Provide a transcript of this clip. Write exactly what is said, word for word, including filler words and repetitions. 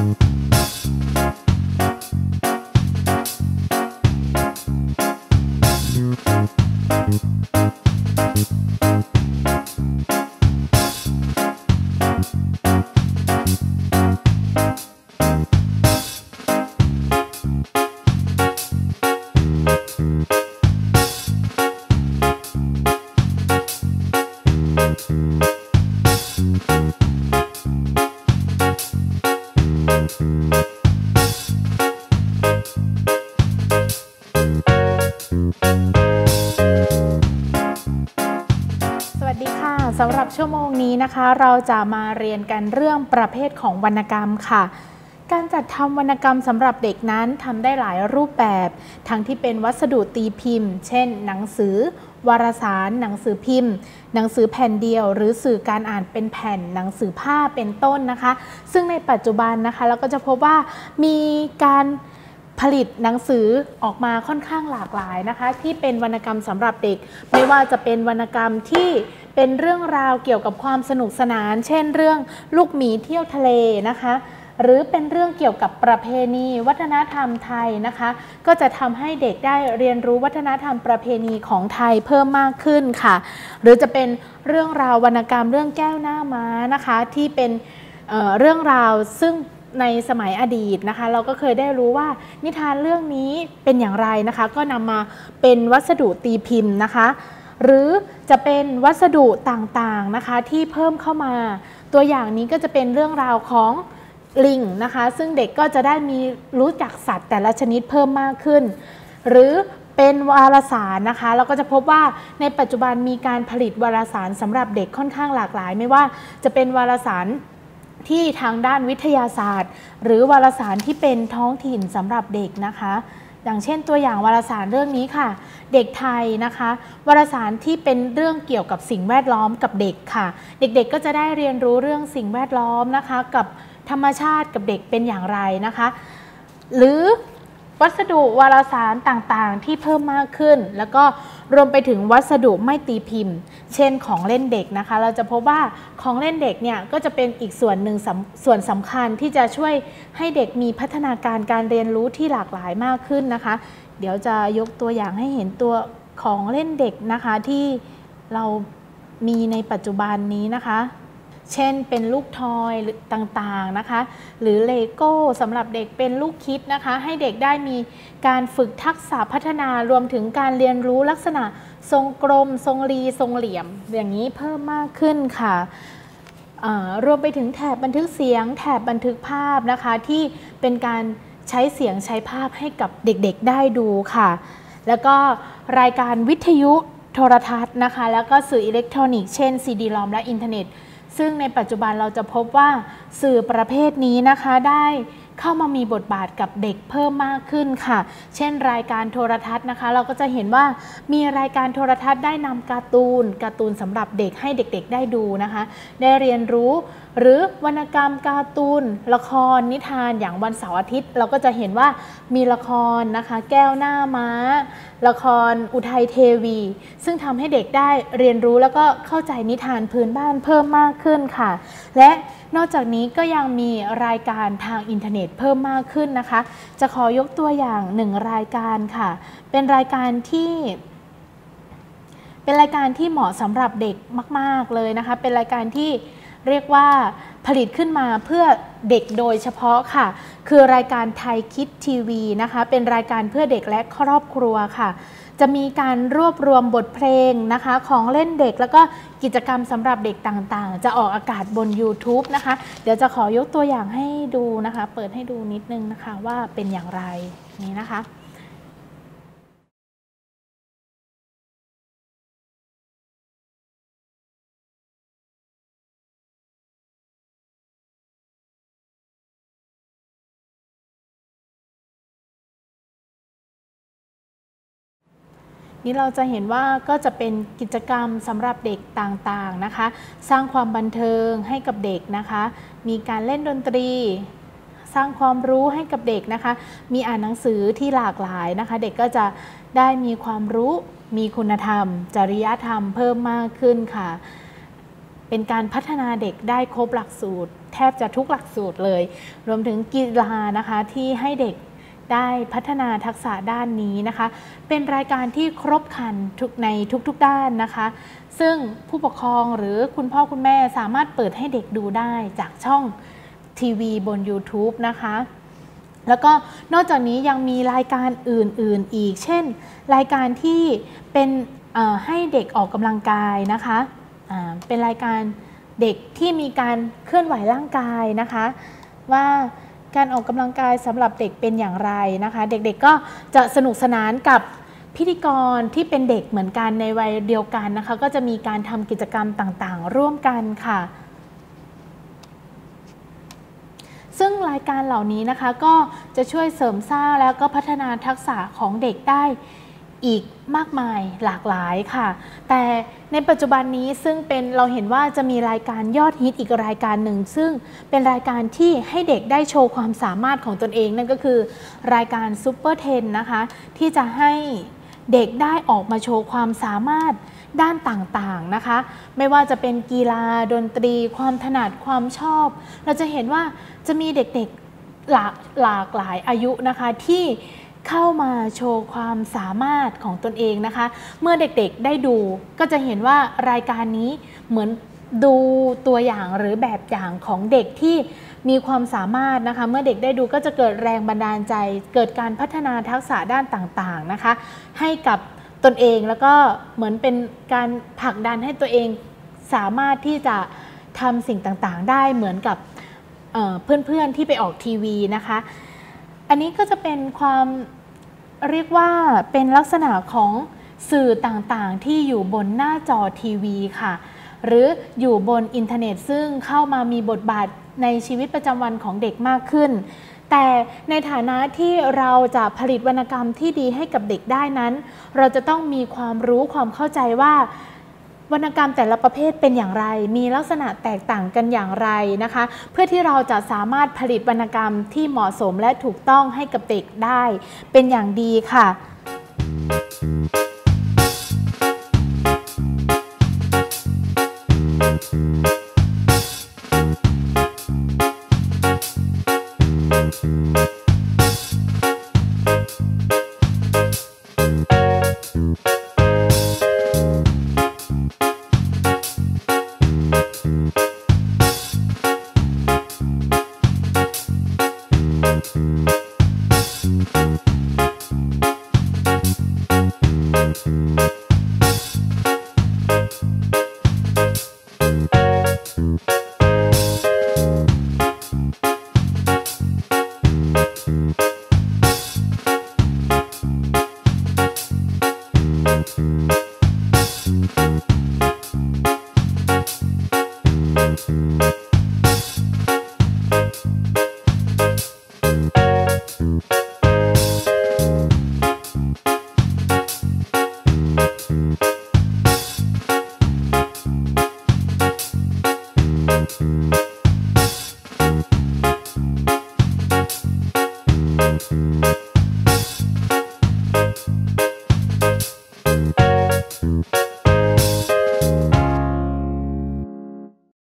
สำหรับชั่วโมงนี้นะคะเราจะมาเรียนกันเรื่องประเภทของวรรณกรรมค่ะการจัดทำวรรณกรรมสำหรับเด็กนั้นทำได้หลายรูปแบบทั้งที่เป็นวัสดุตีพิมพ์เช่นหนังสือวารสารหนังสือพิมพ์หนังสือแผ่นเดียวหรือสื่อการอ่านเป็นแผ่นหนังสือผ้าเป็นต้นนะคะซึ่งในปัจจุบันนะคะเราก็จะพบว่ามีการผลิตหนังสือออกมาค่อนข้างหลากหลายนะคะที่เป็นวรรณกรรมสำหรับเด็กไม่ว่าจะเป็นวรรณกรรมที่เป็นเรื่องราวเกี่ยวกับความสนุกสนานเช่นเรื่องลูกหมีเที่ยวทะเลนะคะหรือเป็นเรื่องเกี่ยวกับประเพณีวัฒนธรรมไทยนะคะก็จะทำให้เด็กได้เรียนรู้วัฒนธรรมประเพณีของไทยเพิ่มมากขึ้นค่ะหรือจะเป็นเรื่องราววรรณกรรมเรื่องแก้วหน้าม้านะคะที่เป็น เอ่อ เรื่องราวซึ่งในสมัยอดีตนะคะเราก็เคยได้รู้ว่านิทานเรื่องนี้เป็นอย่างไรนะคะก็นำมาเป็นวัสดุตีพิมพ์นะคะหรือจะเป็นวัสดุต่างๆนะคะที่เพิ่มเข้ามาตัวอย่างนี้ก็จะเป็นเรื่องราวของลิงนะคะซึ่งเด็กก็จะได้มีรู้จักสัตว์แต่ละชนิดเพิ่มมากขึ้นหรือเป็นวารสารนะคะเราก็จะพบว่าในปัจจุบันมีการผลิตวารสารสำหรับเด็กค่อนข้างหลากหลายไม่ว่าจะเป็นวารสารที่ทางด้านวิทยาศาสตร์หรือวารสารที่เป็นท้องถิ่นสำหรับเด็กนะคะอย่างเช่นตัวอย่างวารสารเรื่องนี้ค่ะเด็กไทยนะคะวารสารที่เป็นเรื่องเกี่ยวกับสิ่งแวดล้อมกับเด็กค่ะเด็กๆก็จะได้เรียนรู้เรื่องสิ่งแวดล้อมนะคะกับธรรมชาติกับเด็กเป็นอย่างไรนะคะหรือวัสดุวารสารต่างๆที่เพิ่มมากขึ้นแล้วก็รวมไปถึงวัสดุไม่ตีพิมพ์เช่นของเล่นเด็กนะคะเราจะพบว่าของเล่นเด็กเนี่ยก็จะเป็นอีกส่วนหนึ่งส่วนสำคัญที่จะช่วยให้เด็กมีพัฒนาการการเรียนรู้ที่หลากหลายมากขึ้นนะคะเดี๋ยวจะยกตัวอย่างให้เห็นตัวของเล่นเด็กนะคะที่เรามีในปัจจุบันนี้นะคะเช่นเป็นลูกทอยต่างๆนะคะหรือเลโก้สำหรับเด็กเป็นลูกคิดนะคะให้เด็กได้มีการฝึกทักษะพัฒนารวมถึงการเรียนรู้ลักษณะทรงกลมทรงรีทรงเหลี่ยมอย่างนี้เพิ่มมากขึ้นค่ะรวมไปถึงแถบบันทึกเสียงแถบบันทึกภาพนะคะที่เป็นการใช้เสียงใช้ภาพให้กับเด็กๆได้ดูค่ะแล้วก็รายการวิทยุโทรทัศน์นะคะแล้วก็สื่ออิเล็กทรอนิกส์เช่นซีดีรอมและอินเทอร์เน็ตซึ่งในปัจจุบันเราจะพบว่าสื่อประเภทนี้นะคะได้เข้ามามีบทบาทกับเด็กเพิ่มมากขึ้นค่ะเช่นรายการโทรทัศน์นะคะเราก็จะเห็นว่ามีรายการโทรทัศน์ได้นำการ์ตูนการ์ตูนสำหรับเด็กให้เด็กๆได้ดูนะคะได้เรียนรู้หรือวรรณกรรมการ์ตูนละครนิทานอย่างวันเสาร์อาทิตย์เราก็จะเห็นว่ามีละครนะคะแก้วหน้าม้าละครอุทัยเทวีซึ่งทำให้เด็กได้เรียนรู้แล้วก็เข้าใจนิทานพื้นบ้านเพิ่มมากขึ้นค่ะและนอกจากนี้ก็ยังมีรายการทางอินเทอร์เน็ตเพิ่มมากขึ้นนะคะจะขอยกตัวอย่างหนึ่งรายการค่ะเป็นรายการที่เป็นรายการที่เหมาะสำหรับเด็กมากๆเลยนะคะเป็นรายการที่เรียกว่าผลิตขึ้นมาเพื่อเด็กโดยเฉพาะค่ะคือรายการไทยคิดทีวีนะคะเป็นรายการเพื่อเด็กและครอบครัวค่ะจะมีการรวบรวมบทเพลงนะคะของเล่นเด็กแล้วก็กิจกรรมสำหรับเด็กต่างๆจะออกอากาศบน ยูทูบ นะคะเดี๋ยวจะขอยกตัวอย่างให้ดูนะคะเปิดให้ดูนิดนึงนะคะว่าเป็นอย่างไรนี่นะคะนี่เราจะเห็นว่าก็จะเป็นกิจกรรมสำหรับเด็กต่างๆนะคะสร้างความบันเทิงให้กับเด็กนะคะมีการเล่นดนตรีสร้างความรู้ให้กับเด็กนะคะมีอ่านหนังสือที่หลากหลายนะคะเด็กก็จะได้มีความรู้มีคุณธรรมจริยธรรมเพิ่มมากขึ้นค่ะเป็นการพัฒนาเด็กได้ครบหลักสูตรแทบจะทุกหลักสูตรเลยรวมถึงกีฬานะคะที่ให้เด็กได้พัฒนาทักษะด้านนี้นะคะเป็นรายการที่ครบครันทุกในทุกๆด้านนะคะซึ่งผู้ปกครองหรือคุณพ่อคุณแม่สามารถเปิดให้เด็กดูได้จากช่องทีวีบน YouTube นะคะแล้วก็นอกจากนี้ยังมีรายการอื่นๆอีกเช่นรายการที่เป็นให้เด็กออกกำลังกายนะคะเป็นรายการเด็กที่มีการเคลื่อนไหวร่างกายนะคะว่าการออกกำลังกายสำหรับเด็กเป็นอย่างไรนะคะเด็กๆก็จะสนุกสนานกับพิธีกรที่เป็นเด็กเหมือนกันในวัยเดียวกันนะคะก็จะมีการทำกิจกรรมต่างๆร่วมกันค่ะซึ่งรายการเหล่านี้นะคะก็จะช่วยเสริมสร้างแล้วก็พัฒนาทักษะของเด็กได้อีกมากมายหลากหลายค่ะแต่ในปัจจุบันนี้ซึ่งเป็นเราเห็นว่าจะมีรายการยอดฮิตอีกรายการหนึ่งซึ่งเป็นรายการที่ให้เด็กได้โชว์ความสามารถของตนเองนั่นก็คือรายการซูเปอร์เทนนะคะที่จะให้เด็กได้ออกมาโชว์ความสามารถด้านต่างๆนะคะไม่ว่าจะเป็นกีฬาดนตรีความถนัดความชอบเราจะเห็นว่าจะมีเด็กๆหลากหลากหลายอายุนะคะที่เข้ามาโชว์ความสามารถของตนเองนะคะเมื่อเด็กๆได้ดูก็จะเห็นว่ารายการนี้เหมือนดูตัวอย่างหรือแบบอย่างของเด็กที่มีความสามารถนะคะเมื่อเด็กได้ดูก็จะเกิดแรงบันดาลใจเกิดการพัฒนาทักษะด้านต่างๆนะคะให้กับตนเองแล้วก็เหมือนเป็นการผลักดันให้ตัวเองสามารถที่จะทำสิ่งต่างๆได้เหมือนกับเพื่อนๆที่ไปออกทีวีนะคะอันนี้ก็จะเป็นความเรียกว่าเป็นลักษณะของสื่อต่างๆที่อยู่บนหน้าจอทีวีค่ะหรืออยู่บนอินเทอร์เน็ตซึ่งเข้ามามีบทบาทในชีวิตประจำวันของเด็กมากขึ้นแต่ในฐานะที่เราจะผลิตวรรณกรรมที่ดีให้กับเด็กได้นั้นเราจะต้องมีความรู้ความเข้าใจว่าวรรณกรรมแต่ละประเภทเป็นอย่างไรมีลักษณะแตกต่างกันอย่างไรนะคะเพื่อที่เราจะสามารถผลิตวรรณกรรมที่เหมาะสมและถูกต้องให้กับเด็กได้เป็นอย่างดีค่ะ Thank you.